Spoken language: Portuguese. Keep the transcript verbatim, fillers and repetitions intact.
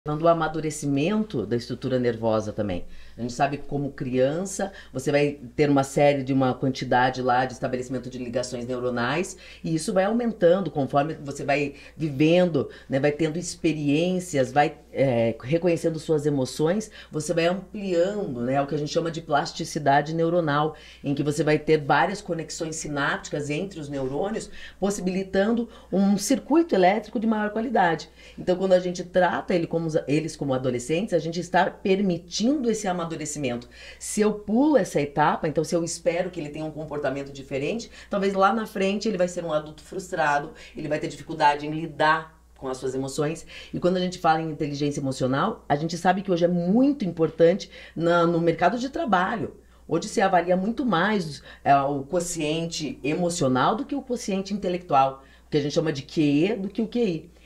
Do amadurecimento da estrutura nervosa também. A gente sabe que como criança, você vai ter uma série de uma quantidade lá de estabelecimento de ligações neuronais e isso vai aumentando conforme você vai vivendo, né, vai tendo experiências, vai é, reconhecendo suas emoções, você vai ampliando, né, o que a gente chama de plasticidade neuronal, em que você vai ter várias conexões sinápticas entre os neurônios, possibilitando um circuito elétrico de maior qualidade. Então, quando a gente trata ele como eles como adolescentes, a gente está permitindo esse amadurecimento. Se eu pulo essa etapa, então se eu espero que ele tenha um comportamento diferente, talvez lá na frente ele vai ser um adulto frustrado, ele vai ter dificuldade em lidar com as suas emoções. E quando a gente fala em inteligência emocional, a gente sabe que hoje é muito importante na, no mercado de trabalho. Hoje se avalia muito mais é, o quociente emocional do que o quociente intelectual, que a gente chama de Q E do que o Q I.